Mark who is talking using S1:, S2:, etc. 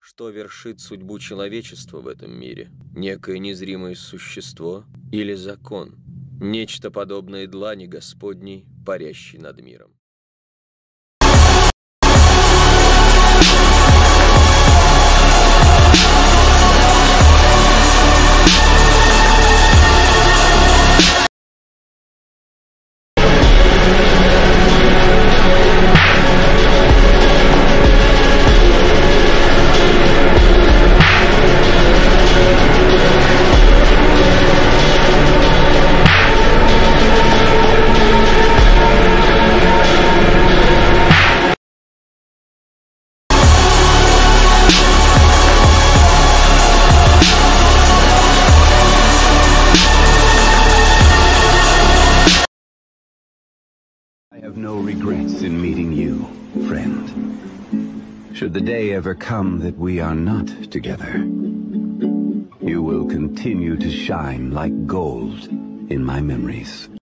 S1: Что вершит судьбу человечества в этом мире? Некое незримое существо или закон? Нечто подобное длани Господней, парящей над миром.
S2: I have no regrets in meeting you, friend. Should the day ever come that we are not together, you will continue to shine like gold in my memories.